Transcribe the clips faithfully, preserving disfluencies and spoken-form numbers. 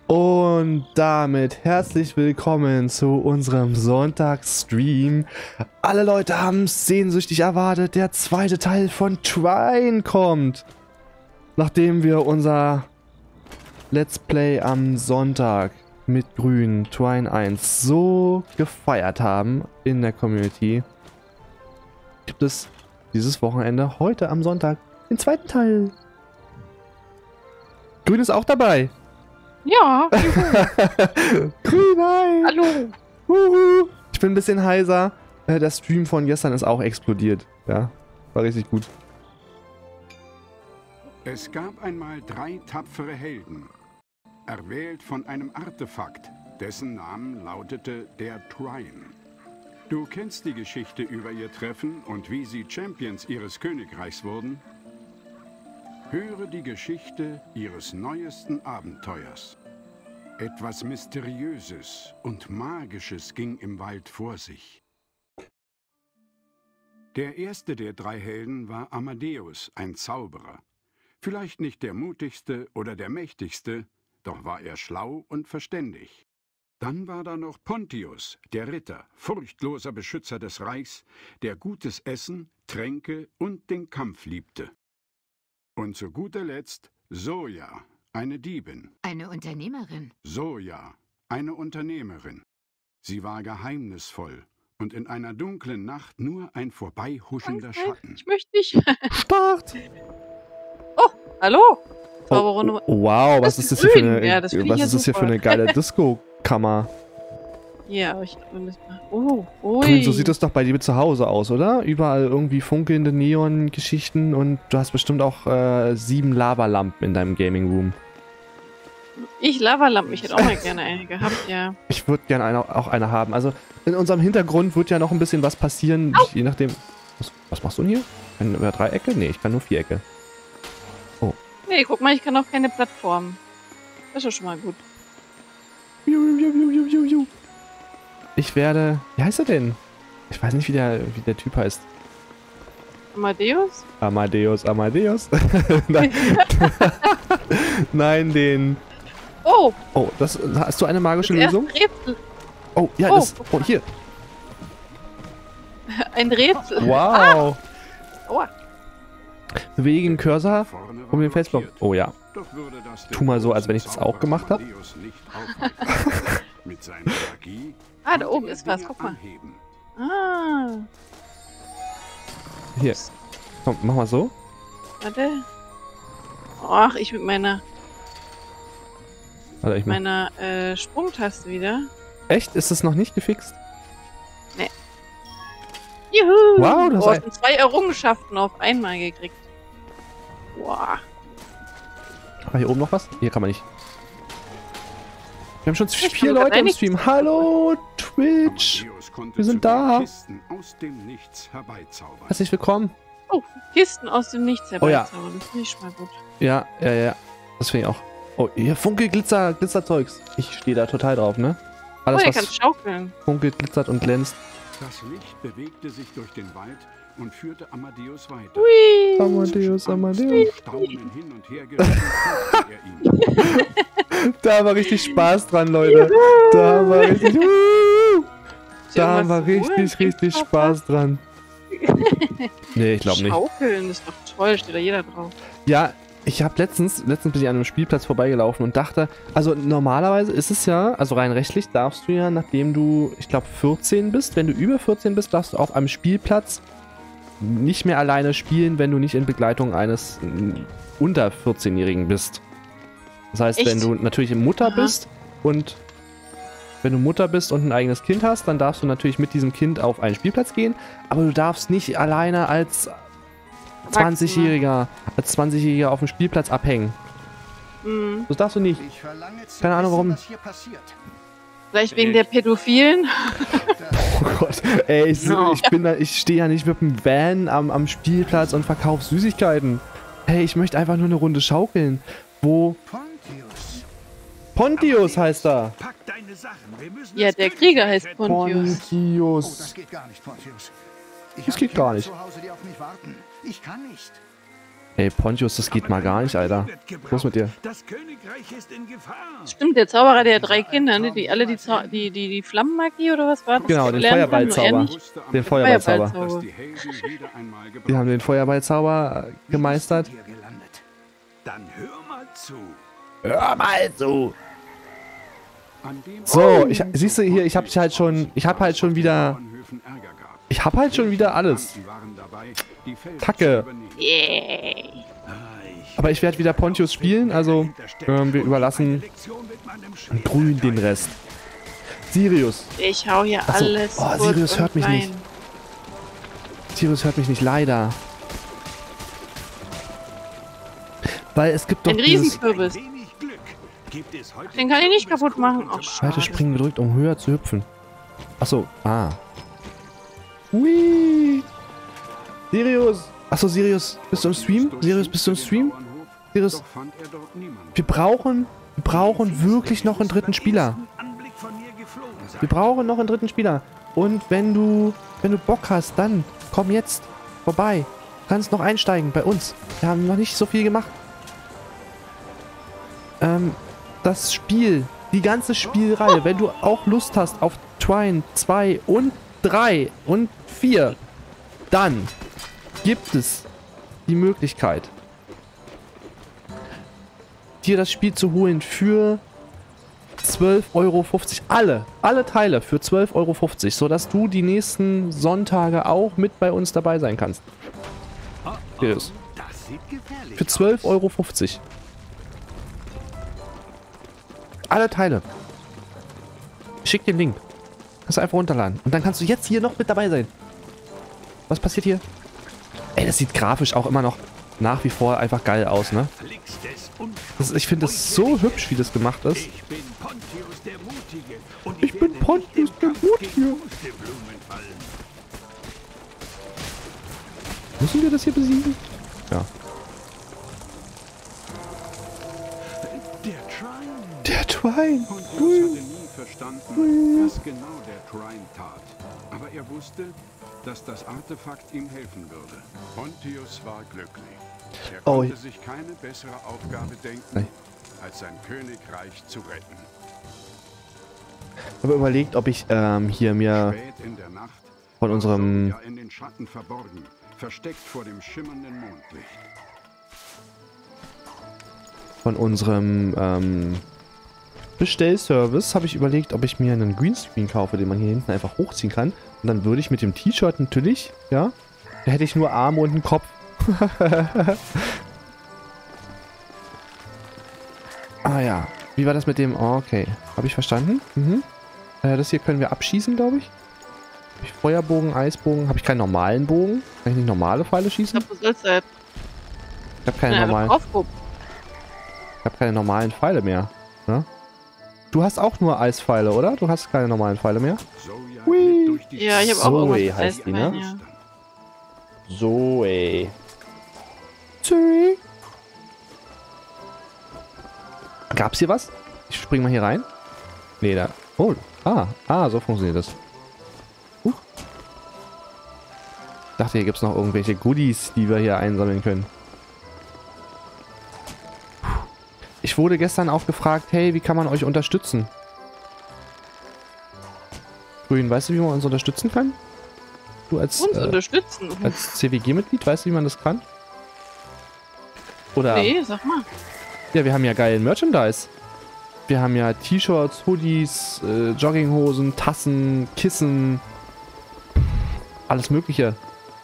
Und damit herzlich willkommen zu unserem Sonntagsstream. Alle Leute haben es sehnsüchtig erwartet, der zweite Teil von Trine kommt. Nachdem wir unser Let's Play am Sonntag mit Grün, Trine eins, so gefeiert haben in der Community, gibt es dieses Wochenende, heute am Sonntag, den zweiten Teil. Grün ist auch dabei. Ja. Grün, hi. Hallo. Uhu. Ich bin ein bisschen heiser. Äh, der Stream von gestern ist auch explodiert. Ja, war richtig gut. Es gab einmal drei tapfere Helden, erwählt von einem Artefakt, dessen Namen lautete der Trine. Du kennst die Geschichte über ihr Treffen und wie sie Champions ihres Königreichs wurden? Höre die Geschichte ihres neuesten Abenteuers. Etwas Mysteriöses und Magisches ging im Wald vor sich. Der erste der drei Helden war Amadeus, ein Zauberer. Vielleicht nicht der mutigste oder der mächtigste, doch war er schlau und verständig. Dann war da noch Pontius, der Ritter, furchtloser Beschützer des Reichs, der gutes Essen, Tränke und den Kampf liebte. Und zu guter Letzt Zoja, eine Diebin. Eine Unternehmerin. Zoja, eine Unternehmerin. Sie war geheimnisvoll und in einer dunklen Nacht nur ein vorbeihuschender Schatten. Ich möchte nicht. Start! Oh, hallo. Oh, oh, wow, was ist das hier für eine, ja, das was ist das hier für eine geile Disco-Kammer? Ja, ich muss mal. Oh, ui. Grün, so sieht das doch bei dir zu Hause aus, oder? Überall irgendwie funkelnde Neon-Geschichten und du hast bestimmt auch äh, sieben Lavalampen in deinem Gaming-Room. Ich Lavalampen, ich hätte auch mal gerne eine gehabt, ja. Ich würde gerne eine, auch eine haben. Also in unserem Hintergrund wird ja noch ein bisschen was passieren, Au. je nachdem... Was, was machst du denn hier? Kann über Dreiecke? Nee, ich kann nur Vierecke. Oh. Nee, guck mal, ich kann auch keine Plattform. Das ist ja schon mal gut. Ich werde... Wie heißt er denn? Ich weiß nicht, wie der, wie der Typ heißt. Amadeus? Amadeus, Amadeus. Nein. Nein, den... Oh! Oh, das, hast du eine magische das Lösung? Rätsel. Oh, ja, Oh, das... Oh, hier. Ein Rätsel. Wow. Ah. Aua. Bewege den Cursor Vorne war um den Felsblock. blockiert. Oh ja. Doch würde das Tu mal so, als wenn ich das auch gemacht hab. Amadeus nicht aufhalten. Mit seiner Magie Ah, da konnte oben er ist was, Dinge guck mal. anheben. Ah. Hier. Komm, mach mal so. Warte. Ach, ich mit meiner, Warte, ich mach. meiner äh, Sprungtaste wieder. Echt? Ist das noch nicht gefixt? Juhu! Wow, das oh, ist es sind zwei Errungenschaften auf einmal gekriegt. Boah. War hier oben noch was? Hier kann man nicht. Wir haben schon Ich vier kann Leute grad im nichts Stream. Hallo, Twitch. Amadeus konnte Wir sind sogar da. Kisten aus dem Nichts herbeizaubern. Herzlich willkommen. Oh, Kisten aus dem Nichts Oh ja. herbeizaubern. Das finde ich schon mal gut. Ja, ja, ja. Das finde ich auch. Oh, hier Funke, Glitzer, Glitzerzeugs. Ich stehe da total drauf, ne? Alles, oh, ihr was könnt schaukeln. funkelt, glitzert und glänzt. Das Licht bewegte sich durch den Wald und führte Amadeus weiter. Hui. Amadeus, Zwischen Angst Amadeus. und Staunen hin und her gerissen, folgte er ihm. Da war richtig Spaß dran, Leute. Da war richtig... Da haben wir richtig, richtig Spaß dran. Nee, ich glaube nicht. Schaukeln ist doch toll, steht da jeder drauf. Ja, ich habe letztens, letztens bin ich an einem Spielplatz vorbeigelaufen und dachte, also normalerweise ist es ja, also rein rechtlich darfst du ja, nachdem du, ich glaube, vierzehn bist, wenn du über vierzehn bist, darfst du auf einem Spielplatz nicht mehr alleine spielen, wenn du nicht in Begleitung eines mm, unter vierzehnjährigen bist. Das heißt, Echt? wenn du natürlich Mutter Aha. bist und wenn du Mutter bist und ein eigenes Kind hast, dann darfst du natürlich mit diesem Kind auf einen Spielplatz gehen, aber du darfst nicht alleine als zwanzigjähriger, als zwanzigjähriger auf dem Spielplatz abhängen. Mhm. Das darfst du nicht. Ich verlange zu Keine Ahnung, wissen, warum. was hier passiert. Vielleicht wegen der Pädophilen. Oh Gott, ey, ich, No. ich bin da, ich stehe ja nicht mit dem Van am, am Spielplatz und verkaufe Süßigkeiten. Hey, ich möchte einfach nur eine Runde schaukeln. Wo? Pontius. Pontius heißt er. Pack deine Sachen. Wir müssen Ja, das der Königreich Krieger heißt retten. Pontius. Oh, das Pontius. geht gar nicht, Pontius. Ich Das habe geht gar Kinder nicht. zu Hause, die auf mich warten. Ich kann nicht. Ey, Pontius, das geht mal gar nicht, Alter. Was mit dir? Das Königreich ist in Gefahr. Stimmt, der Zauberer, der hat drei Kinder, ne? Die alle die, Zau die, die, die Flammenmagie oder was war das? Genau, den lernen können, Feuerballzauber. nur er nicht. Den Feuerballzauber. Feuerballzauber. Die Helden wieder einmal gebraucht. Die haben den Feuerballzauber äh, gemeistert. Hier gelandet. Dann hör mal zu. Hör mal zu! An dem So, ich, siehst du hier, ich hab halt schon, ich hab halt schon wieder, Bauernhöfen Ärger gab. ich hab halt schon wieder alles. Die waren dabei, die Felder Kacke. zu übernehmen. Yeah. Ah, ich Aber ich werde wieder Pontius spielen, also ähm, wir überlassen Lektion mit meinem Grün den Rest. Sirius. Ich hau hier so. alles. Oh, kurz Sirius und hört mich klein. nicht. Sirius hört mich nicht, leider. Weil es gibt doch Ein dieses Riesenkürbis. wenig Glück gibt es heute Den kann ich nicht kaputt machen. Ach, zweite schade. Springen gedrückt, um höher zu hüpfen. Achso, ah. Hui. Sirius. Achso, Sirius, bist du im Stream? Sirius, bist du im Stream? Sirius, Doch fand er dort niemanden. wir brauchen, wir brauchen wirklich noch einen dritten Spieler. Anblick von mir geflogen sein. Wir brauchen noch einen dritten Spieler. Und wenn du, wenn du Bock hast, dann komm jetzt vorbei. Du kannst noch einsteigen bei uns. Wir haben noch nicht so viel gemacht. Ähm, das Spiel, die ganze Spielreihe, wenn du auch Lust hast auf Trine zwei und drei und vier, dann gibt es die Möglichkeit, dir das Spiel zu holen für zwölf Euro fünfzig. Alle, alle Teile für zwölf Euro fünfzig, sodass du die nächsten Sonntage auch mit bei uns dabei sein kannst. Hier ist. Das sieht gefährlich Für zwölf Euro fünfzig. Alle Teile. Schick den Link. Kannst du einfach runterladen. Und dann kannst du jetzt hier noch mit dabei sein. Was passiert hier? Ey, das sieht grafisch auch immer noch nach wie vor einfach geil aus, ne? Verflixtes und Das, ich finde das so hübsch, wie das gemacht ist. ich bin Pontius der Mutige und Ich bin werde nicht Pontius im der Kampf Mutige. gegen Pusteblumen fallen. Müssen wir das hier besiegen? Ja. Der Trine. Der Twine. Pontius hatte nie verstanden, was genau der Trine tat. Aber er wusste, dass das Artefakt ihm helfen würde. Pontius war glücklich. Er Oh, konnte ich- sich keine bessere Aufgabe denken, Nein. als sein Königreich zu retten. Ich habe überlegt, ob ich ähm, hier mir Spät in der Nacht von war unserem Sonja in den Schatten verborgen, versteckt vor dem schimmernden Mondlicht. von unserem ähm, Bestellservice habe ich überlegt, ob ich mir einen Greenscreen kaufe, den man hier hinten einfach hochziehen kann. Und dann würde ich mit dem T-Shirt natürlich, ja, da hätte ich nur Arme und einen Kopf. Ah ja, wie war das mit dem? Oh, okay, habe ich verstanden. Mhm. Äh, das hier können wir abschießen, glaube ich. Habe ich Feuerbogen, Eisbogen? Habe ich keinen normalen Bogen? Kann ich nicht normale Pfeile Ich schießen? glaube, du sollst halt Ich habe keine einfach normalen. drauf gucken. Ich habe keine normalen Pfeile mehr. Ne? Du hast auch nur Eispfeile, oder? Du hast keine normalen Pfeile mehr? Zoja Hui. glitt durch die Ja, ich habe auch Zoe irgendwas mit heißt die, ne? Eisbein, ja. So, ey. Sorry. Gab's hier was? Ich spring mal hier rein. Nee, da. Oh. Ah, ah, so funktioniert das. Huch. Ich dachte, hier gibt's noch irgendwelche Goodies, die wir hier einsammeln können. Ich wurde gestern auch gefragt, hey, wie kann man euch unterstützen? Grün, weißt du, wie man uns unterstützen kann? Du als, Uns äh, unterstützen. als C W G-Mitglied, weißt du, wie man das kann? Oder, Nee, sag mal. ja, wir haben ja geilen Merchandise. Wir haben ja T-Shirts, Hoodies, äh, Jogginghosen, Tassen, Kissen, alles mögliche.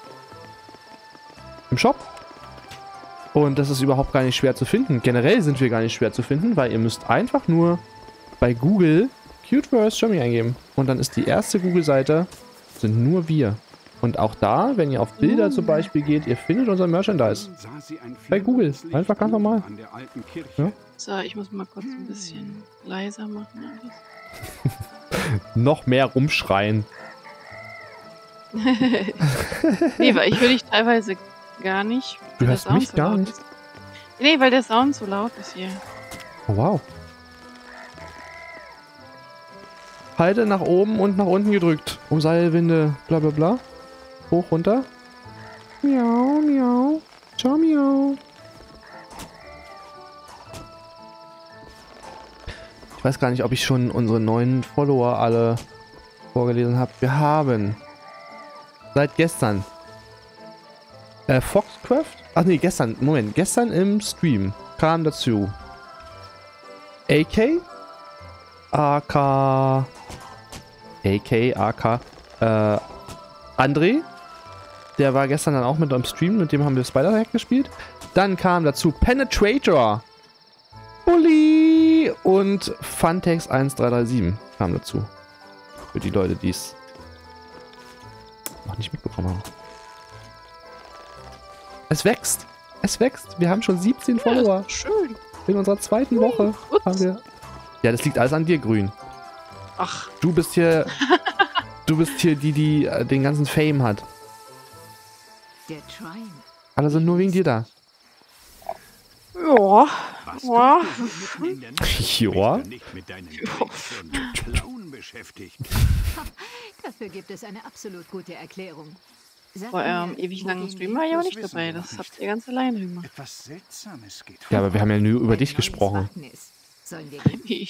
Im Shop. Und das ist überhaupt gar nicht schwer zu finden. Generell sind wir gar nicht schwer zu finden, weil ihr müsst einfach nur bei Google Cuteverse Germany eingeben. Und dann ist die erste Google-Seite, sind nur wir. Und auch da, wenn ihr auf Bilder zum Beispiel geht, ihr findet unser Merchandise. sah sie ein Bei Google. flimmerndes Licht Einfach ganz normal. an der alten Kirche. Ja. So, ich muss mal kurz ein bisschen leiser machen. Alles. Noch mehr rumschreien. Nee, weil ich höre dich teilweise gar nicht. Du weil der hörst Sound mich so gar laut nicht? ist. Nee, weil der Sound so laut ist hier. Oh, wow. Halte nach oben und nach unten gedrückt. Um Seilwinde, bla bla bla. Hoch, runter. Miau, miau. Ciao, miau. Ich weiß gar nicht, ob ich schon unsere neuen Follower alle vorgelesen habe. Wir haben seit gestern äh, Foxcraft. Ach nee, gestern. Moment. Gestern im Stream kam dazu A K, A K, A K, A K, äh, André. Der war gestern dann auch mit am Stream. Mit dem haben wir Spider-Hack gespielt. Dann kam dazu Penetrator, Bully und Funtex eins drei drei sieben kam dazu. Für die Leute, die es noch nicht mitbekommen haben. Es wächst. Es wächst. Wir haben schon siebzehn Ja, Follower. ist schön. In unserer zweiten Woche Ups. haben wir... Ja, das liegt alles an dir, Grün. Ach, Du bist hier... du bist hier die, die äh, den ganzen Fame hat. Der Trine. Alle sind nur wegen dir da. ja. Was Ja. tust du mitten in der Nacht? Ja. Bist du nicht mit deinen Tricks und Klauen beschäftigt? Dafür gibt es eine absolut gute Erklärung. Sag Vor mir, eurem ewig wo langen gehen Stream wir? war ich aber Das nicht wissen dabei. wir Das noch habt nicht. ihr ganz alleine gemacht. Etwas Seltsames geht Ja, aber wir haben ja nur über Ein dich neues gesprochen. Wagnis. Sollen wir gehen? Wie?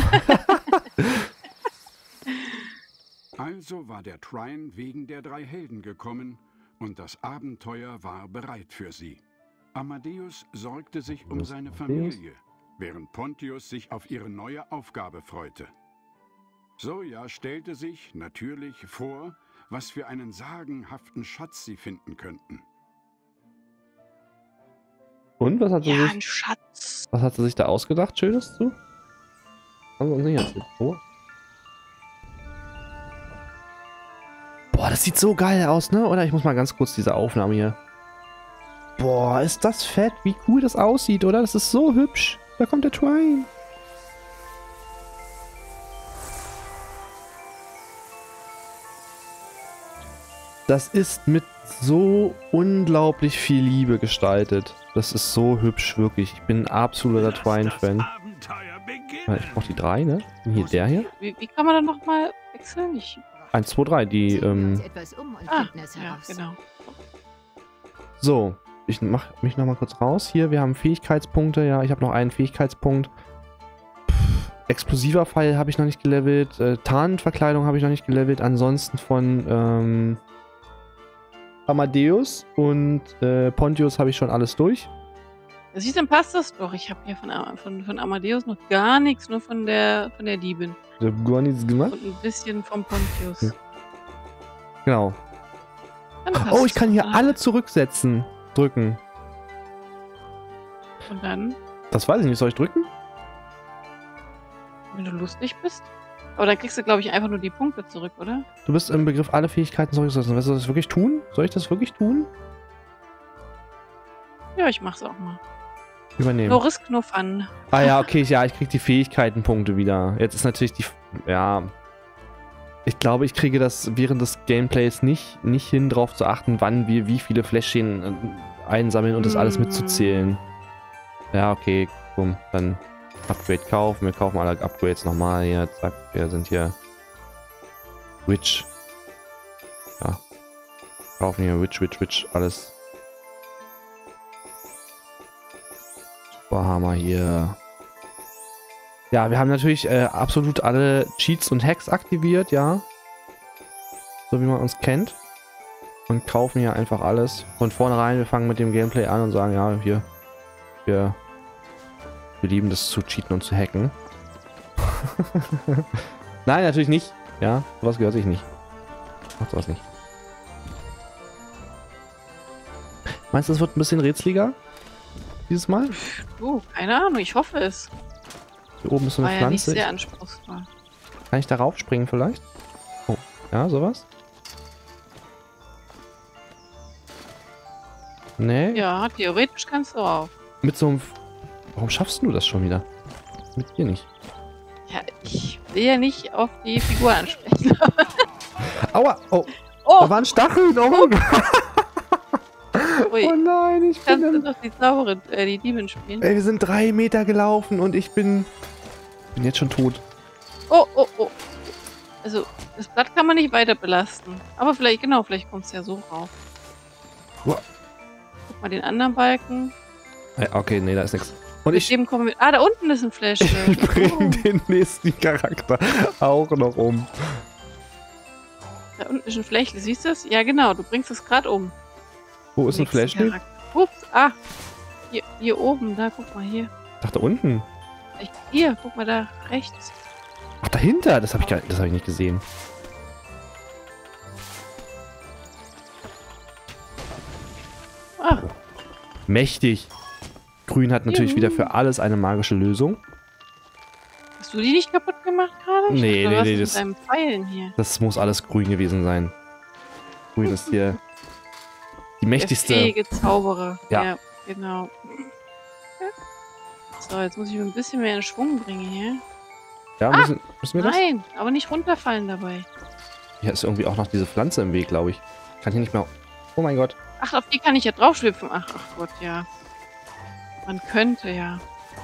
Also war der Trine wegen der drei Helden gekommen und das Abenteuer war bereit für sie. Amadeus sorgte sich um Was, seine Amadeus? Familie, während Pontius sich auf ihre neue Aufgabe freute. Soja stellte sich natürlich vor, was für einen sagenhaften Schatz sie finden könnten. Und, was hat sie Ja, sich... ein Schatz. Was hat sie sich da ausgedacht, Schönes zu? Haben wir uns nicht erzählt. Oh. Boah, das sieht so geil aus, ne? Oder ich muss mal ganz kurz diese Aufnahme hier. Boah, ist das fett, wie cool das aussieht, oder? Das ist so hübsch. Da kommt der Trine. Das ist mit so unglaublich viel Liebe gestaltet. Das ist so hübsch, wirklich. Ich bin ein absoluter Lass Twine-Fan. das Abenteuer beginnen. Ah, ich brauch die drei, ne? Und hier der hier. Wie, wie kann man dann nochmal wechseln? Ich, eins, zwei, drei. Die, Ziehen wir uns ähm... etwas um und ah, finden es ja, heraus. genau. So. Ich mach mich nochmal kurz raus. Hier, wir haben Fähigkeitspunkte. Ja, ich habe noch einen Fähigkeitspunkt. Pff, explosiver Pfeil habe ich noch nicht gelevelt. Äh, Tarnverkleidung habe ich noch nicht gelevelt. Ansonsten von, ähm... Amadeus und äh, Pontius habe ich schon alles durch. Siehst du, dann passt das doch. Ich habe hier von, Am- von, von Amadeus noch gar nichts, nur von der von der Diebin. Ich habe gar nichts gemacht. Und ein bisschen vom Pontius. Ja. Genau. Dann passt Oh, ich es kann hier doch. alle zurücksetzen. Drücken. Und dann, Das weiß ich nicht. Soll ich drücken? wenn du lustig bist. Aber dann kriegst du, glaube ich, einfach nur die Punkte zurück, oder? Du bist im Begriff, alle Fähigkeiten zurückzusetzen. Willst du das wirklich tun? Soll ich das wirklich tun? Ja, ich mach's auch mal. Übernehmen. No risk, no fun. Ah ja, okay, ja, ich krieg die Fähigkeitenpunkte wieder. Jetzt ist natürlich die... Ja... Ich glaube, ich kriege das während des Gameplays nicht, nicht hin, darauf zu achten, wann wir wie viele Fläschchen äh, einsammeln und das alles Mm. mitzuzählen. Ja, okay, komm, dann Upgrade kaufen. Wir kaufen alle Upgrades nochmal hier. Zack, wir sind hier... Witch. Ja. Kaufen hier Witch, Witch, Witch, alles. Superhammer hier. Ja, wir haben natürlich äh, absolut alle Cheats und Hacks aktiviert, ja. So wie man uns kennt. Und kaufen hier einfach alles. Von vornherein, wir fangen mit dem Gameplay an und sagen, ja, hier, wir, wir lieben das zu cheaten und zu hacken. Nein, natürlich nicht. Ja, sowas gehört sich nicht. Macht sowas nicht. Meinst du, es wird ein bisschen rätseliger? Dieses Mal? Oh, keine Ahnung, ich hoffe es. Hier oben ist so War eine ja nicht Pflanze. sehr anspruchsvoll. Kann ich darauf springen vielleicht? Oh, ja, sowas? Nee? Ja, theoretisch kannst du auch. Mit so einem... F- Warum schaffst du das schon wieder? Mit dir nicht. Ja, ich will ja nicht auf die Figur ansprechen. Aua! Oh, Oh, da waren Stacheln! Oh mein Gott! ui. Oh nein, ich bin... Kannst du Dann, doch die Zauberin, äh, die Diebin spielen? ey, wir sind drei Meter gelaufen und ich bin... bin jetzt schon tot. Oh, oh, oh. Also, das Blatt kann man nicht weiter belasten. Aber vielleicht, genau, vielleicht kommt es ja so rauf. Uah. Guck mal den anderen Balken. Ey, okay, nee, da ist nichts. Und Mit ich, dem kommen wir. Ah, da unten ist ein Flash. ich bringe Oh, den nächsten Charakter auch noch um. da unten ist ein Flächle. Siehst du es? Ja, genau. Du bringst es gerade um. Wo ist ein Nächsten Flashlight? Charakter. Ups. Ah. Hier, hier oben. Da, guck mal hier. Ich dachte unten. Ich, hier, guck mal da rechts. Ach, dahinter. Das habe ich, gar- das hab ich nicht gesehen. Ah, Mächtig. Grün hat natürlich Juhu. wieder für alles eine magische Lösung. hast du die nicht kaputt gemacht gerade? Ich Nee, dachte, nee, was nee, ist das- mit deinem Pfeilen hier. Das muss alles grün gewesen sein. Grün ist hier die Der mächtigste. fähige Zauberer. Ja. Ja, genau. So, jetzt muss ich mir ein bisschen mehr in Schwung bringen hier. Ja, müssen, müssen wir das? Nein, aber nicht runterfallen dabei. Hier ist irgendwie auch noch diese Pflanze im Weg, glaube ich. Ich kann hier nicht mehr... Oh mein Gott. Ach, auf die kann ich ja draufschwipfen. Ach, ach Gott, ja. Man könnte ja.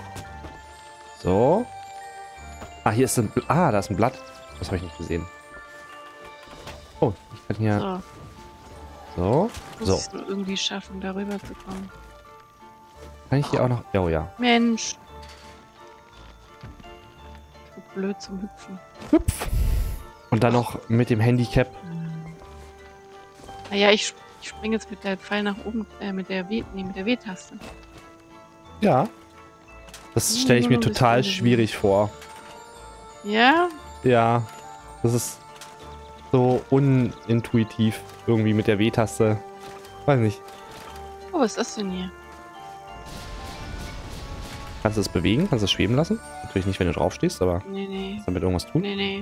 So. Ah, hier ist ein... Bl- Ah, da ist ein Blatt. Das habe ich nicht gesehen. Oh, ich kann hier... So, So. muss So. es nur irgendwie schaffen, darüber zu kommen. Kann ich hier auch noch... Oh ja. Mensch. So blöd zum Hüpfen. Hüpf. Und dann noch mit dem Handicap. Naja, ich, sp- ich springe jetzt mit der Pfeil nach oben, äh, mit der W, nee, mit der W-Taste. Ja. Das Hm, stelle ich nur mir noch ein total bisschen schwierig vor. Ja? Ja. Das ist so unintuitiv irgendwie mit der W-Taste. Weiß nicht. Oh, was ist das denn hier? Kannst du es bewegen? Kannst du es schweben lassen? Natürlich nicht, wenn du drauf stehst, aber Nee, nee. kannst du damit irgendwas tun? Nee, nee.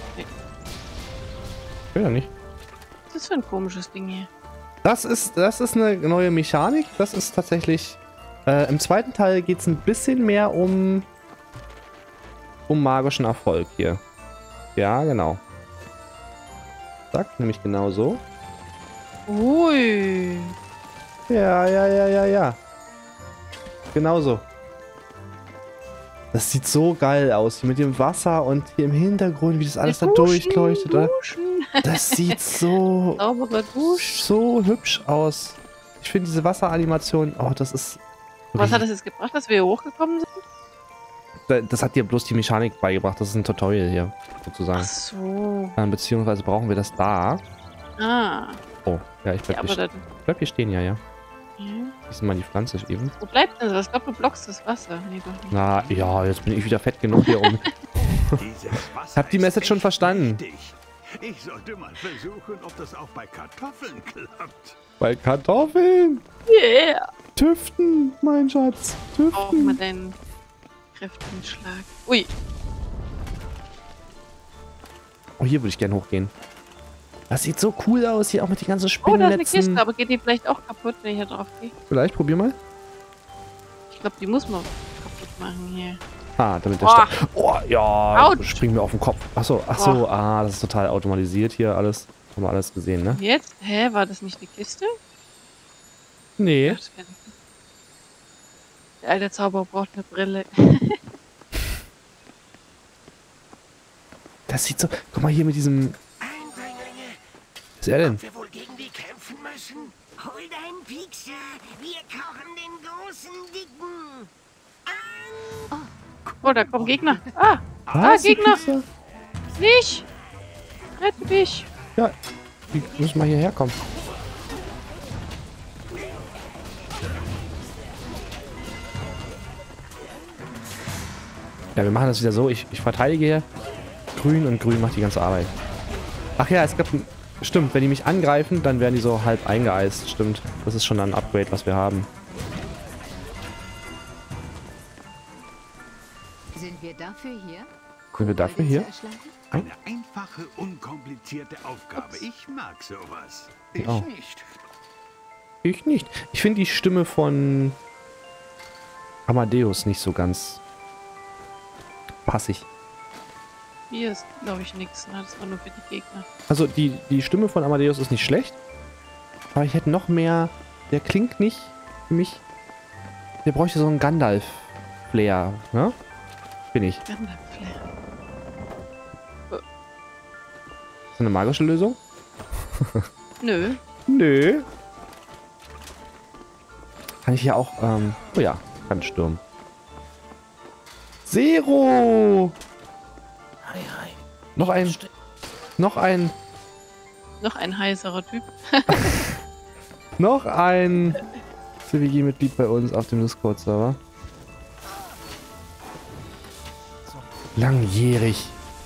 Oder nicht? Was ist das für ein komisches Ding hier? Das ist, das ist eine neue Mechanik. Das ist tatsächlich... Äh, im zweiten Teil geht es ein bisschen mehr um... um magischen Erfolg hier. Ja, genau. Zack, nämlich genau so. Ui. Ja, ja, ja, ja, ja. Genau so. Das sieht so geil aus. Hier mit dem Wasser und hier im Hintergrund, wie das alles da Duschen, durchleuchtet. Oder? Duschen. Das sieht so... Saubere Dusch. so hübsch aus. Ich finde diese Wasseranimation, oh, das ist... Was hat das jetzt gebracht, dass wir hier hochgekommen sind? Da- Das hat dir bloß die Mechanik beigebracht. Das ist ein Tutorial hier, sozusagen. Ach so. Ähm, beziehungsweise brauchen wir das da. Ah. Oh, ja, ich Ja, bleib, aber hier, dann, bleib hier stehen, ja, ja. ja. Gießen mal die Pflanze eben. Wo bleibt denn das? Ich glaube, du blockst das Wasser. Nee, doch nicht. Na, ja, jetzt bin ich wieder fett genug hier um. Dieses Wasser Hab die ist Message schon echt verstanden. mächtig. Ich sollte mal versuchen, ob das auch bei Kartoffeln klappt. Bei Kartoffeln. Yeah. Tüften, mein Schatz. Auch mal Tüften. deinen kräftigen Schlag. Ui. Oh, hier würde ich gerne hochgehen. Das sieht so cool aus, hier auch mit den ganzen Oh, da ist eine Spinnennetzen. Kiste, aber geht die vielleicht auch kaputt, wenn ich da drauf gehe? Vielleicht, probier mal. Ich glaube, die muss man kaputt machen hier. Ah, damit der Boah. Sta- Oh, ja, Autsch. springt mir auf den Kopf. Achso, achso, ah, das ist total automatisiert hier alles. Haben wir alles gesehen, ne? Jetzt? Hä, war das nicht eine Kiste? Nee. Ach, das wär eine Kiste. Der alte Zauberer braucht eine Brille. Das sieht so... Guck mal hier mit diesem... Eindringlinge, Was ist er denn? ob wir wohl gegen die kämpfen müssen? Hol deinen Piekser. Wir kochen den großen Dicken. Oh, da kommen Gegner. Ah, Was? Gegner. Pizza? nicht! Rette mich! Ja, die müssen mal hierher kommen. Ja, wir machen das wieder so. Ich, ich verteidige hier grün und grün macht die ganze Arbeit. Ach ja, es gab... ein- Stimmt, wenn die mich angreifen, dann werden die so halb eingeeist. Stimmt, das ist schon ein Upgrade, was wir haben. Sind wir dafür hier? Sind wir dafür Kobolde hier? zu erschlagen? Eine einfache, unkomplizierte Aufgabe. Ich mag sowas. Ich Oh. nicht. Ich nicht. Ich finde die Stimme von Amadeus nicht so ganz passig. Hier ist, glaube ich, nichts. Ne? Das war nur für die Gegner. Also die, die Stimme von Amadeus ist nicht schlecht. Aber ich hätte noch mehr... Der klingt nicht für mich... Der bräuchte so einen Gandalf-Flair, ne? Bin ich. Ist Gandalf-Flair. das eine magische Lösung? Nö. Nö. Kann ich hier auch... Ähm, oh ja, kann Sturm. Zero! Hi, hi. Noch ein. Noch ein. Noch ein heißerer Typ. Noch ein C W G-Mitglied bei uns auf dem Discord-Server. Langjährig.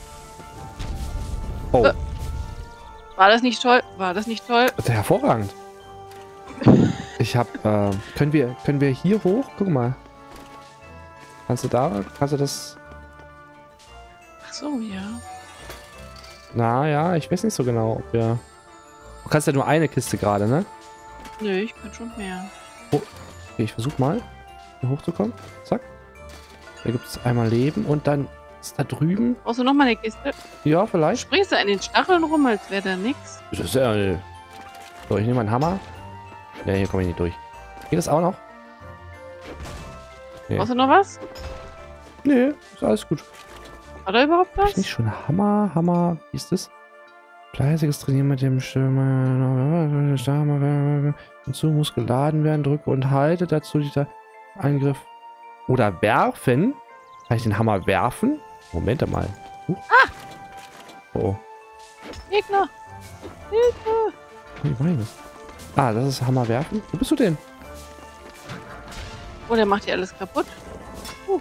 Oh, Äh. War das nicht toll? War das nicht toll? das ist hervorragend. Ich hab, äh, können wir, können wir hier hoch? Guck mal. Kannst du da, kannst du das, Ach so, ja. na ja, ich weiß nicht so genau, ob wir, du kannst ja nur eine Kiste gerade, ne? Nö, ich kann schon mehr. Okay, ich versuch mal, hier hochzukommen. Zack. Da gibt es einmal Leben und dann ist da drüben, Brauchst du noch mal eine Kiste? ja, vielleicht. Springst du an den Stacheln rum, als wäre da nix? Das ist ja, äh, so, ich nehme einen Hammer. Ne, hier komme ich nicht durch. Geht das auch noch? Nee. Brauchst du noch was? Nee, ist alles gut. War da überhaupt Hab ich was? nicht schon Hammer, Hammer, wie ist das? Fleißiges Trainieren mit dem Stimme. Hinzu muss geladen werden, drücke und halte dazu dieser Angriff. Oder werfen? Kann ich den Hammer werfen? Moment mal. Huch. Ah! Oh, Gegner! Hilfe! wie war das? Ah, das ist Hammer werfen? Wo bist du denn? Oh, der macht hier alles kaputt. Uh,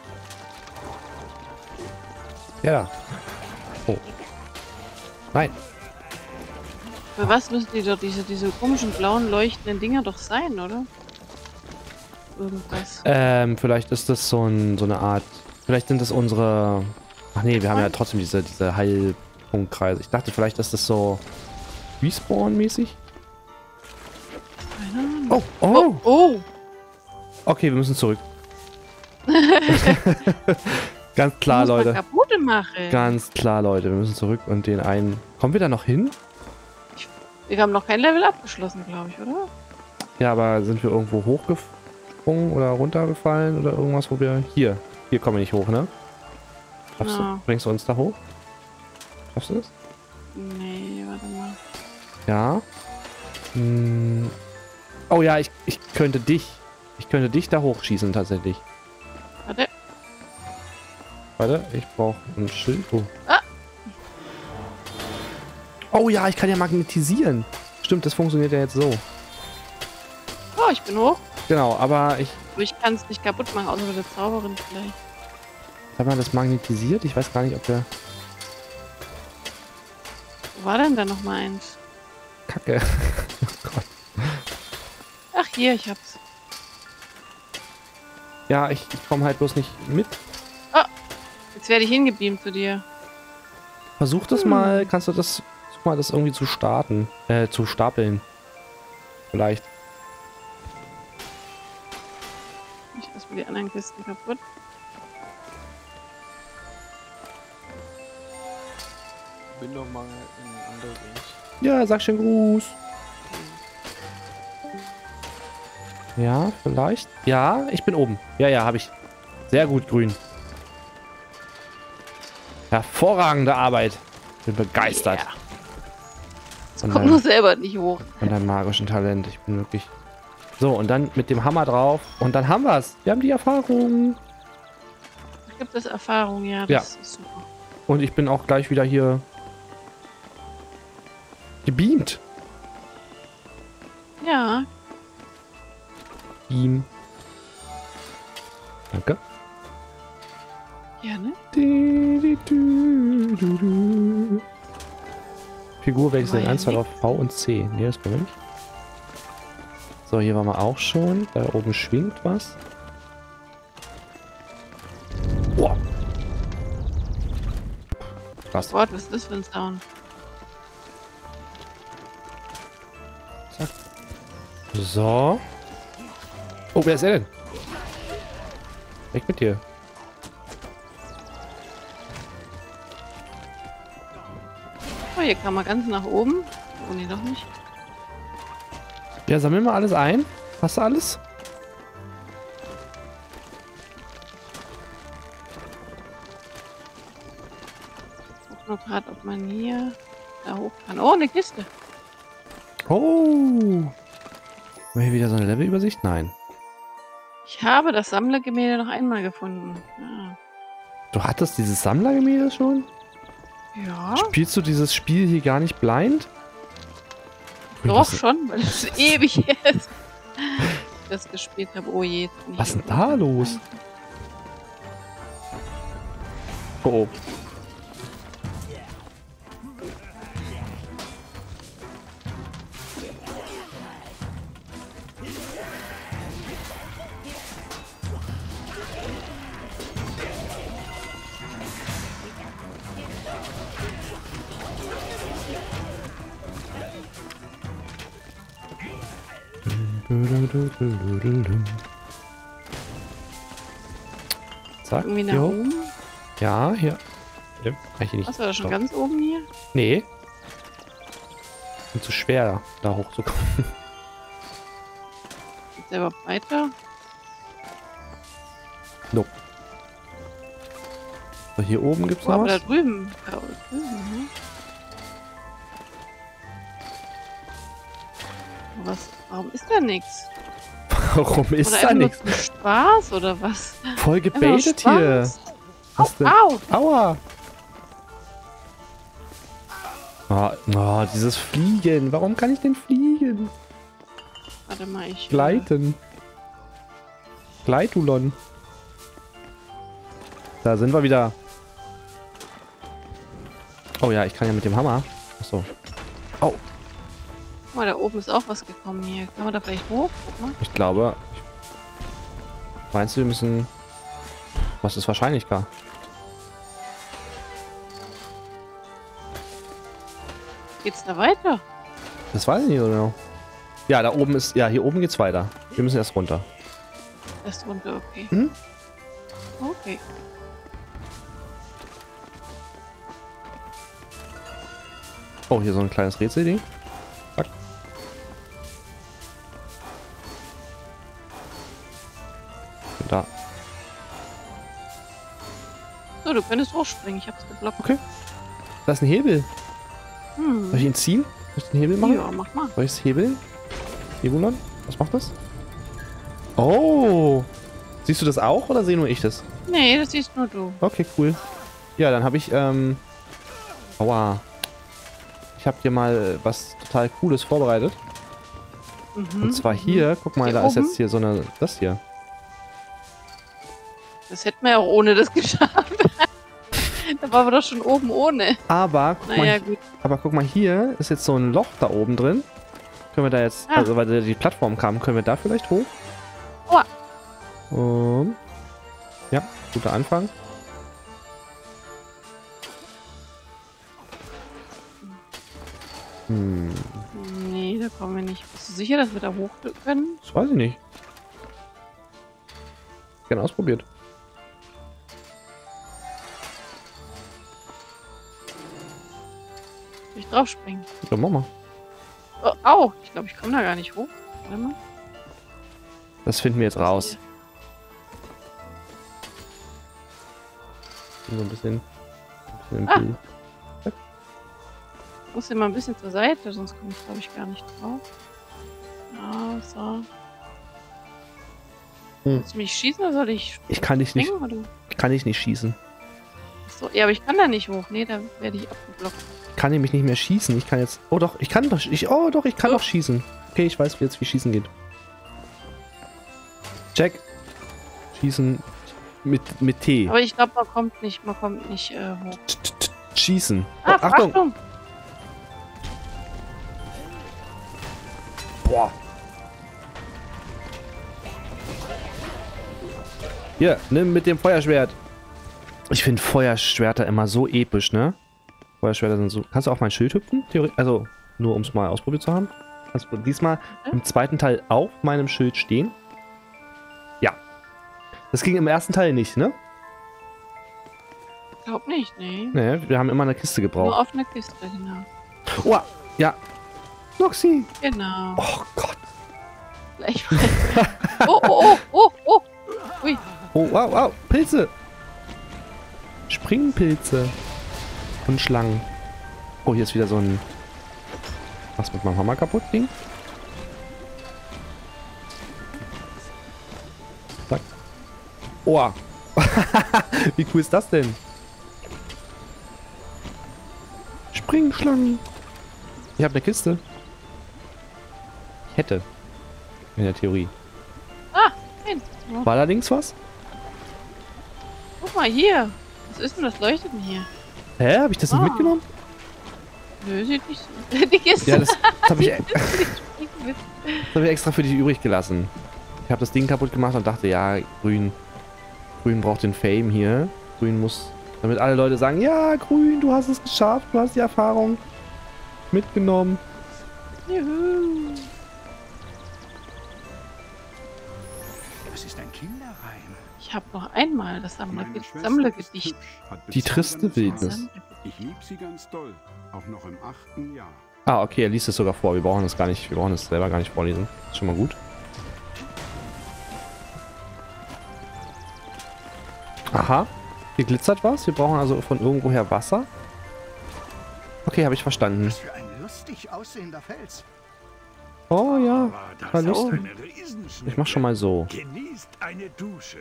Ja. Oh. Nein. für was müssen die doch diese, diese komischen blauen leuchtenden Dinger doch sein, oder? Irgendwas. Ähm, vielleicht ist das so, ein, so eine Art. Vielleicht sind das unsere. Ach nee, wir haben ja trotzdem diese, diese Heilpunktkreise. Ich dachte, vielleicht ist das so Respawn-mäßig. Keine Ahnung. Oh, Oh, oh. oh! Okay, wir müssen zurück. Ganz klar, muss man Leute. kaputt machen. Ganz klar, Leute. Wir müssen zurück und den einen. Kommen wir da noch hin? Wir haben noch kein Level abgeschlossen, glaube ich, oder? Ja, aber sind wir irgendwo hochgesprungen oder runtergefallen oder irgendwas, wo wir. Hier. Hier kommen wir nicht hoch, ne? Schaffst Ja. du? Bringst du uns da hoch? Schaffst du das? Nee, warte mal. Ja. Hm. Oh ja, ich, ich könnte dich. Ich könnte dich da hochschießen tatsächlich. Warte. Warte, ich brauche ein Schild. Oh. Ah. Oh ja, ich kann ja magnetisieren. Stimmt, das funktioniert ja jetzt so. Oh, ich bin hoch. Genau, aber ich. Aber ich kann es nicht kaputt machen, außer mit der Zauberin vielleicht. Hat man das magnetisiert? Ich weiß gar nicht, ob der. Wo war denn da noch mal eins? Kacke. Oh Gott. Ach, hier, ich hab's. Ja, ich, ich komme halt bloß nicht mit. Jetzt werde ich hingebeamt zu dir. Versuch das Hm. mal. Kannst du das. Versuch mal, das irgendwie zu starten. Äh, zu stapeln. Vielleicht. Ich erstmal die anderen Kisten kaputt. Bin doch mal in andere Dings. Ja, sag schön Gruß. Ja, vielleicht. Ja, ich bin oben. Ja, ja, habe ich. Sehr gut, grün. Hervorragende Arbeit. Bin begeistert. Yeah. Von, Kommt deinem, nur selber nicht hoch. von deinem magischen Talent. Ich bin wirklich... So, und dann mit dem Hammer drauf. Und dann haben wir's. Wir haben die Erfahrung. Gibt es Erfahrung, ja. Das Ja. ist super. Und ich bin auch gleich wieder hier... gebeamt. Ja, Beam. Danke. gerne. Figur wechseln. War ja eins, zwei nix. auf V und C. Nee, das können wir nicht. So, hier waren wir auch schon. Da oben schwingt was. Boah. Krass. Gott, was ist das für ein Sound? So. Oh, wer ist er denn? Weg mit dir. Oh, hier kann man ganz nach oben. Oh, nee, doch nicht. Ja, sammeln wir alles ein. Hast du alles? Guck nur gerade, ob man hier da hoch kann. Oh, eine Kiste. Oh. Haben wir hier wieder so eine Levelübersicht? Nein. Ich habe das Sammlergemälde noch einmal gefunden. Ah. Du hattest dieses Sammlergemälde schon? Ja, Spielst du dieses Spiel hier gar nicht blind? Ui, doch was, schon, weil es ewig ist. Ich das gespielt habe. Oh je. jetzt bin ich Was ist denn irgendwie- da los? Oh, oh. Zack, Irgendwie nach jo. oben. Ja, hier. Ne, kann ich hier nicht. Was war das schon Doch. ganz oben hier? Nee. Ist zu schwer, da hochzukommen. Geht's da überhaupt weiter? Nope. So, hier oben gibt's Oh, noch aber da was. drüben. Da drüben, ne? Was? Warum ist da nichts? Warum ist Oder da einfach nur nichts? zum Spaß oder was? Voll Einfach nur gebaitet hier. Spaß. Was denn? Au! Aua. Oh, oh, dieses Fliegen. Warum kann ich denn fliegen? Warte mal, ich... äh, Gleiten. Gleitulon. Da sind wir wieder. Oh ja, ich kann ja mit dem Hammer. Achso. Oh, Guck mal, da oben ist auch was gekommen hier. Kann man da vielleicht hoch? Guck mal. ich glaube. Meinst du, wir müssen. Was ist wahrscheinlicher? Geht's da weiter? Das weiß ich nicht so genau. Ja, da oben ist. Ja, hier oben geht's weiter. Wir müssen erst runter. Erst runter, okay. Mhm. Okay. Oh, hier so ein kleines Rätselding. Zack. Da. So, du könntest hochspringen. Ich hab's geblockt. Okay. Da ist ein Hebel. Hm. Soll ich ihn ziehen? Soll ich den Hebel machen? Ja, mach mal. Soll ich es hebeln? Hebulon? Was macht das? Oh! Siehst du das auch oder sehe nur ich das? Nee, das siehst nur du. Okay, cool. Ja, dann habe ich, ähm... Aua. Ich habe dir mal was total Cooles vorbereitet. Mhm. Und zwar hier, guck mal, Hier da ist oben? jetzt hier so eine... Das hier. Das hätten wir ja auch ohne das geschafft. Da waren wir doch schon oben ohne. Aber, guck, Naja, mal, gut. aber guck mal, hier ist jetzt so ein Loch da oben drin. Können wir da jetzt, Ah. also weil da die Plattform kam, können wir da vielleicht hoch? Aua. Um, ja, guter Anfang. Hm, Nee, da kommen wir nicht. Bist du sicher, dass wir da hoch können? das weiß ich nicht. Gerne ausprobiert. Soll ich draufspringen? Ja, mach mal. Oh, au! Ich glaube, ich komme da gar nicht hoch. Warte mal. Das finden wir jetzt raus. So ein bisschen, ein bisschen im Ah. Bild. Ich muss hier mal ein bisschen zur Seite, sonst komme ich, glaube ich, gar nicht drauf. Ja, so. Hm. Willst du mich schießen oder soll ich Ich kann dich nicht, springen? Oder? kann ich nicht schießen. So, ja, aber ich kann da nicht hoch. Nee, da werde ich abgeblockt. Ich kann nämlich nicht mehr schießen. Ich kann jetzt. Oh doch, ich kann doch. Ich, oh doch, ich kann Oh. doch schießen. Okay, ich weiß jetzt, wie Schießen geht. Check. Schießen mit, mit T. Aber ich glaube, man kommt nicht, man kommt nicht äh, hoch. T- t- t- Schießen. Oh, Ah, Achtung. Achtung! Boah. Hier, nimm mit dem Feuerschwert. Ich finde Feuerschwerter immer so episch, ne? Feuerschwerter sind so. Kannst du auf mein Schild hüpfen? Theoretisch. Also, nur um es mal ausprobiert zu haben. Kannst du diesmal im zweiten Teil auf meinem Schild stehen? Ja. Das ging im ersten Teil nicht, ne? Ich glaube nicht, nee. Ne, wir haben immer eine Kiste Nur gebraucht. auf einer Kiste, genau. Oh, ja. Noxy. Genau. Oh Gott. Gleich. Oh, oh, oh, oh, oh. Ui. Oh, wow, wow. Pilze. Springpilze. Und Schlangen. Oh, hier ist wieder so ein... Was mit meinem Hammer kaputt Ding? Zack. Oh. Wie cool ist das denn? Springschlangen. Ich habe eine Kiste. Ich hätte. In der Theorie. Ah, nein. Oh, War da links was? guck mal hier. Was ist denn das leuchtet denn hier? Hä? Habe ich das nicht Ah. mitgenommen? Nö, sieht nicht so. Die Kiste. Ja, das, das habe ich, das mit. hab ich extra für dich übrig gelassen. Ich habe das Ding kaputt gemacht und dachte, ja, Grün. Grün braucht den Fame hier. Grün muss, damit alle Leute sagen, ja, Grün, du hast es geschafft, du hast die Erfahrung mitgenommen. Juhu. Das ist ein Kinderreim. Ich habe noch einmal das Sammler Meine Schwester ist Sammlergedicht. hübsch, hat Die triste bezauberndes Wildnis. Haar. Ich lieb sie ganz doll. Auch noch im achten Jahr. Ah, okay, er liest es sogar vor. Wir brauchen das gar nicht, wir brauchen das selber gar nicht vorlesen. Ist schon mal gut. Aha, hier glitzert was. Wir brauchen also von irgendwoher Wasser. Okay, habe ich verstanden. Was für ein lustig aussehender Fels. Oh ja, Aber das war ist lustig. eine Riesenschnecke. Ich mach schon mal so. Genießt eine Dusche.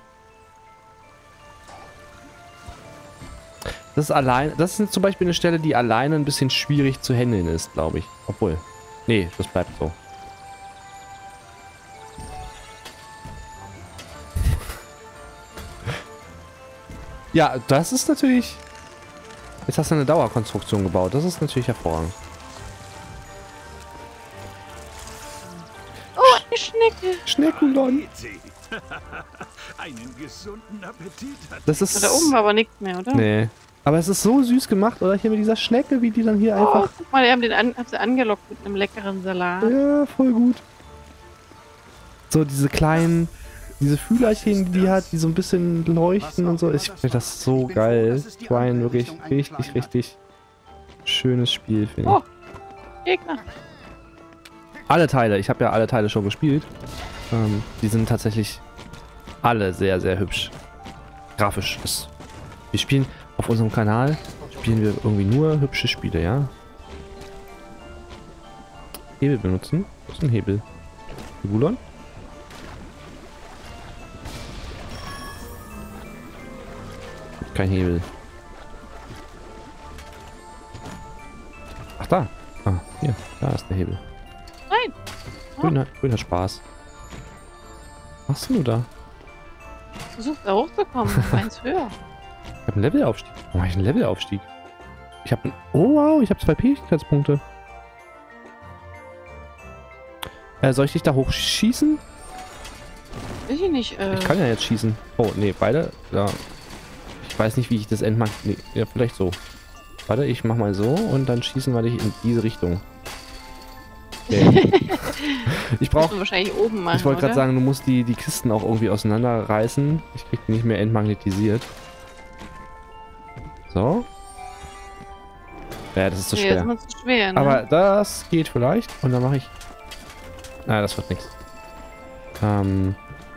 Das ist allein, das ist zum Beispiel eine Stelle, die alleine ein bisschen schwierig zu handeln ist, glaube ich. Obwohl, nee, das bleibt so. Ja, das ist natürlich... Jetzt hast du eine Dauerkonstruktion gebaut. Das ist natürlich hervorragend. Oh, eine Schnecke. Schneckenlon. Geht sie. Einen gesunden Appetit hat. Das ist... Da oben war aber nichts mehr, oder? Nee. Aber es ist so süß gemacht, oder? Hier mit dieser Schnecke, wie die dann hier Oh, einfach... guck mal, die haben den an, haben sie angelockt mit einem leckeren Salat. Ja, voll gut. So diese kleinen... Diese Fühlerchen, die die hat, die so ein bisschen leuchten und so. Ich finde das so geil. Ryan, wirklich richtig, richtig schönes Spiel, finde ich. Oh, Gegner. Alle Teile, ich habe ja alle Teile schon gespielt. Ähm, die sind tatsächlich alle sehr, sehr hübsch. Grafisch. Das, wir spielen auf unserem Kanal, spielen wir irgendwie nur hübsche Spiele, ja? Hebel benutzen. Was ist ein Hebel? Hebulon? Kein Hebel. Ach da. Ah, hier. Da ist der Hebel. Nein. Grün hat, grün hat Spaß. Was machst du da? Versuch da hochzukommen. Eins höher. Ich habe einen Levelaufstieg. Warum habe ich einen Levelaufstieg? Ich habe einen... Oh wow, ich habe zwei Fähigkeitspunkte. Äh, soll ich dich da hochschießen? Weiß ich nicht. Äh, Ich kann ja jetzt schießen. Oh, nee, beide. Ja. Ich weiß nicht, wie ich das Endmark... Nee, ja, vielleicht so. Warte, ich mach mal so und dann schießen wir dich in diese Richtung. Okay. Ich muss brauche... man wahrscheinlich oben machen, Ich wollte gerade oder? sagen, du musst die, die Kisten auch irgendwie auseinanderreißen. Ich krieg die nicht mehr entmagnetisiert. So. Ja, das ist zu Nee, schwer. das ist mir zu schwer, ne? Aber das geht vielleicht. Und dann mache ich... Na, das wird nichts. Ähm...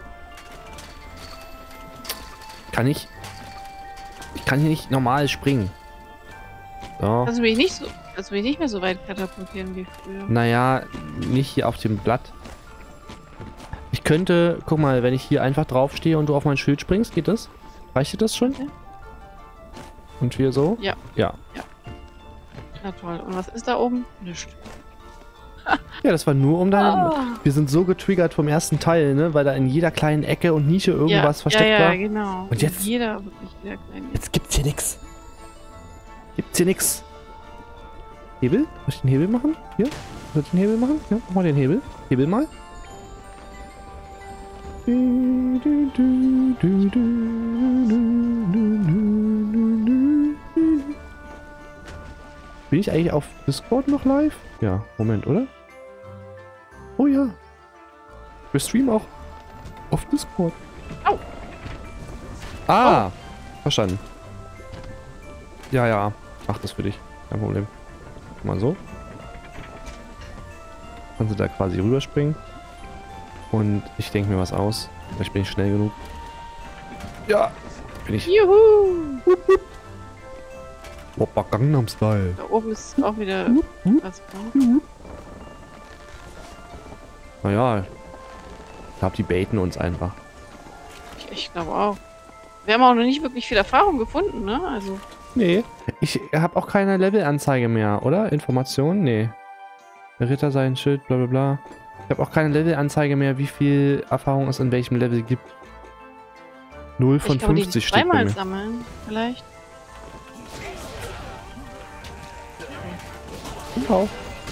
Kann ich... Ich kann hier nicht normal springen. So. Also mich nicht so, also mich nicht mehr so weit katapultieren wie früher. Naja, nicht hier auf dem Blatt. Ich könnte... Guck mal, wenn ich hier einfach draufstehe und du auf mein Schild springst, geht das? Reicht dir das schon? Ja. Und wir so? Ja. Ja. Na toll. Und was ist da oben? Nichts. Ja, das war nur um deine... Ah. Wir sind so getriggert vom ersten Teil, ne? Weil da in jeder kleinen Ecke und Nische irgendwas ja, versteckt ja, ja, war. genau. Und jetzt- Jeder, wirklich jeder kleine. Jetzt gibt's hier nix. Gibt's hier nix. Hebel? Soll ich den Hebel machen? Hier? Soll ich den Hebel machen? Ja, mach mal den Hebel. Hebel mal. Bin ich eigentlich auf Discord noch live? Ja, Moment, oder? Oh ja. Wir streamen auch auf Discord. Au. Ah, verstanden. Ja, ja. Mach das für dich. Kein Problem. Mal so. Kannst du da quasi rüberspringen. Und ich denke mir was aus. Vielleicht bin ich schnell genug. Ja, bin ich. Juhu! Woppa Gangnam Style. Da oben ist auch wieder was. Naja. Ich glaube, die baiten uns einfach. Ich, ich glaube auch. Wir haben auch noch nicht wirklich viel Erfahrung gefunden, ne? Also. Nee. Ich habe auch keine Levelanzeige mehr, oder? Informationen? Nee. Der Ritter sein Schild, bla bla bla. Ich habe auch keine Levelanzeige mehr, wie viel Erfahrung es in welchem Level gibt. null von fünfzig steht bei zweimal mir. sammeln, vielleicht. Wow.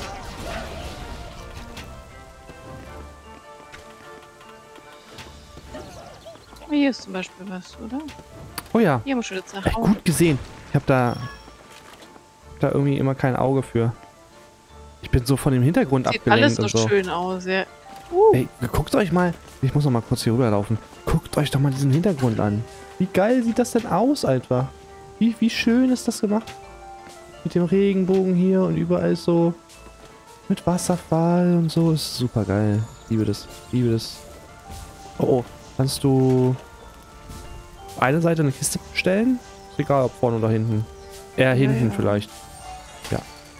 Hier ist zum Beispiel was, oder? Oh ja. Hier haben wir schon jetzt nach Echt gut gesehen. Ich habe da, da irgendwie immer kein Auge für. Ich bin so von dem Hintergrund Sieht abgelenkt alles so, und so. schön aus, ja. Uh. Ey, guckt euch mal, ich muss noch mal kurz hier rüberlaufen. Guckt euch doch mal diesen Hintergrund an. Wie geil sieht das denn aus, Alter? Wie, wie schön ist das gemacht? Mit dem Regenbogen hier und überall so. Mit Wasserfall und so. Ist super geil. Ich liebe das. Ich liebe das. Oh, oh. Kannst du auf eine Seite eine Kiste stellen? Ist egal, ob vorne oder hinten. Eher hinten ja. vielleicht. Ja.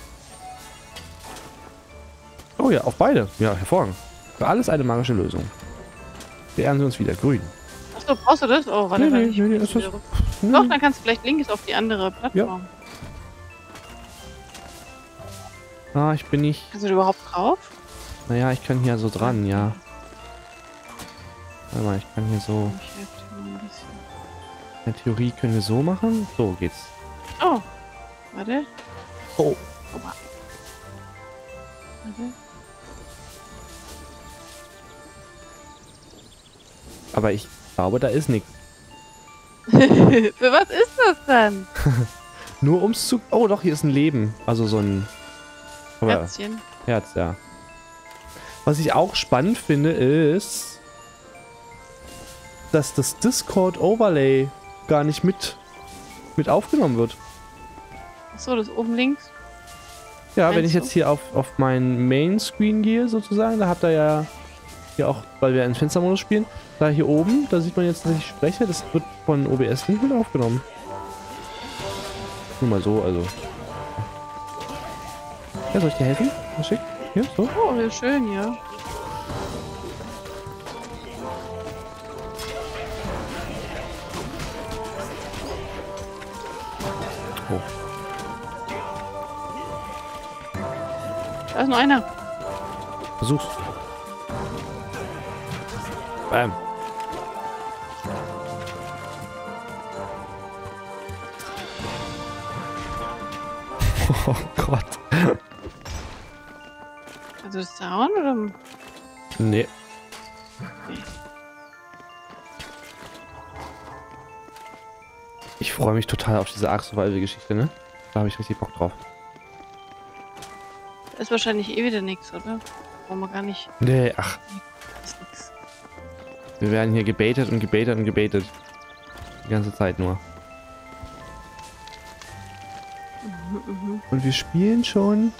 Oh ja, auf beide. Ja, hervorragend. Für alles eine magische Lösung. Beehren sie uns wieder. Grün. Achso, brauchst du das? Oh, warte, Nee, warte. nee, ich nee, nee, muss ist das- wieder rück- Hm. Doch, dann kannst du vielleicht links auf die andere Plattform. Ah, ich bin nicht... Kannst du da überhaupt drauf? Naja, ich kann hier so dran, ja. Warte mal, ich kann hier so... Ich helfe dir mal ein bisschen. In der Theorie können wir so machen. So geht's. Oh, warte. Oh. Warte. Aber ich glaube, da ist nichts. Für was ist das dann? Nur ums zu... Oh, doch, hier ist ein Leben. Also so ein... Aber Herzchen. Herz, ja. Was ich auch spannend finde, ist, dass das Discord-Overlay gar nicht mit, mit aufgenommen wird. Achso, das oben links. Ja, wenn Meinst ich du? jetzt hier auf, auf meinen Main-Screen gehe, sozusagen, da habt ihr ja hier auch, weil wir in Fenstermodus spielen, da hier oben, da sieht man jetzt, dass ich spreche, das wird von O B S nicht mit aufgenommen. Nur mal so, also. Ja, soll ich dir helfen? Was schick? Hier, so. Oh, wie schön, ja. Oh. Da ist noch einer. Versuch's. Bam. Oh Gott. Also das Zaun oder? Nee. Ich freue mich total auf diese Ark Survival-Geschichte, ne? Da habe ich richtig Bock drauf. Da ist wahrscheinlich eh wieder nichts, oder? Brauchen wir gar nicht. Nee, ach. Da ist nix. Wir werden hier gebaitet und gebaitet und gebaitet. Die ganze Zeit nur. Und wir spielen schon...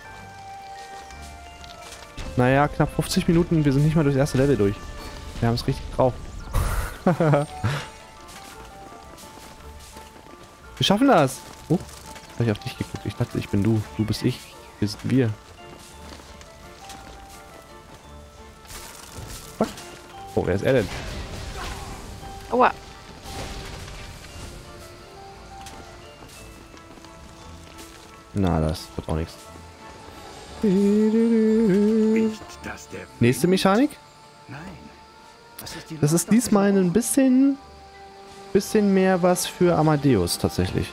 Naja, knapp fünfzig Minuten. Wir sind nicht mal durchs erste Level durch. Wir haben es richtig drauf. Wir schaffen das. Oh, hab ich auf dich geguckt. Ich dachte, ich bin du. Du bist ich. Wir sind wir. Fuck. Oh, wer ist er denn? Aua. Na, das wird auch nichts. Ist das der... Nächste Mechanik? Nein. Das ist, die Das ist Luft auf diesmal dem ein bisschen, bisschen mehr was für Amadeus tatsächlich.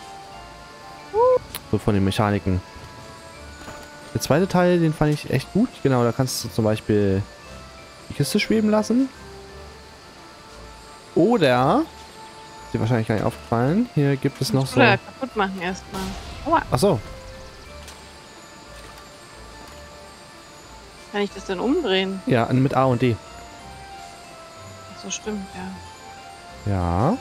So von den Mechaniken. Der zweite Teil, den fand ich echt gut. Genau, da kannst du zum Beispiel die Kiste schweben lassen. Oder, ist dir wahrscheinlich gar nicht aufgefallen, hier gibt es noch so... Oder kaputt machen erstmal. Aua. Achso, Kann ich das denn umdrehen? ja, mit A und D. Ach so, stimmt, ja. Ja.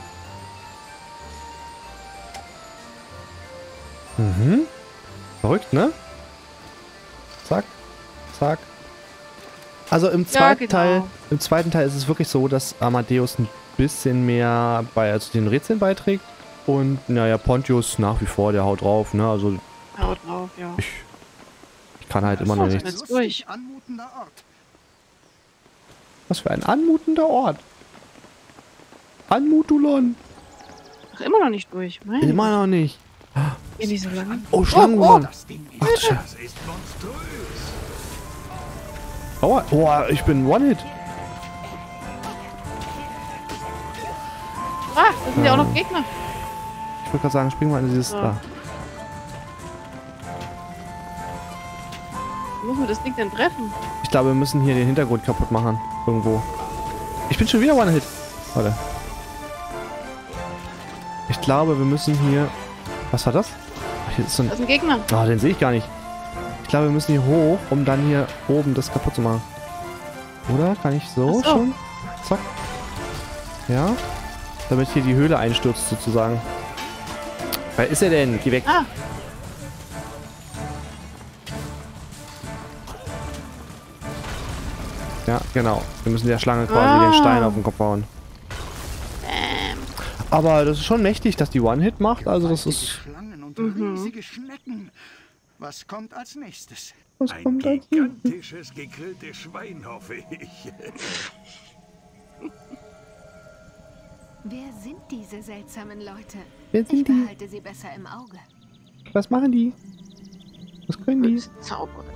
Mhm. Verrückt, ne? Zack. Zack. Also im zweiten genau. Teil, im zweiten Teil ist es wirklich so, dass Amadeus ein bisschen mehr bei also den Rätseln beiträgt. Und naja, Pontius nach wie vor, der haut drauf, ne? Also Haut drauf, ja. ich, ich kann halt immer noch so, nichts. jetzt durch. anmutender Ort. Was für ein anmutender Ort. Anmutulon. Ach, immer noch nicht durch. Meine Immer noch nicht. Geht nicht so lange. Oh, Schlangenmann. Das Ding ist, Ach, du Scheiße. das ist monströs. Aua. Boah, ich bin One-Hit. Ah, da sind ja auch noch Gegner. Ich wollte gerade sagen, spring mal in dieses So. da. Wo muss man das Ding denn treffen? Ich glaube, wir müssen hier den Hintergrund kaputt machen. Irgendwo. Ich bin schon wieder One-Hit. Warte. Ich glaube, wir müssen hier... Was war das? Ach, hier ist so ein... Da ist ein Gegner. Oh, den sehe ich gar nicht. Ich glaube, wir müssen hier hoch, um dann hier oben das kaputt zu machen. Oder? Kann ich so, Ach so. schon? Zack. Ja. Damit hier die Höhle einstürzt, sozusagen. Wer ist er denn? Geh weg. Ah, Ja, genau. Wir müssen der Schlange quasi Ah. den Stein auf den Kopf hauen. Aber das ist schon mächtig, dass die One-Hit macht. Also das Gewaltige ist... Schlangen und Mhm. riesige Schnecken. Was kommt als nächstes? Was Ein kommt als gigantisches, gegrilltes Schwein, hoffe ich. Wer sind diese seltsamen Leute? Wer Ich sind die? behalte sie besser im Auge. Was machen die? Was können die? böse Zauberer.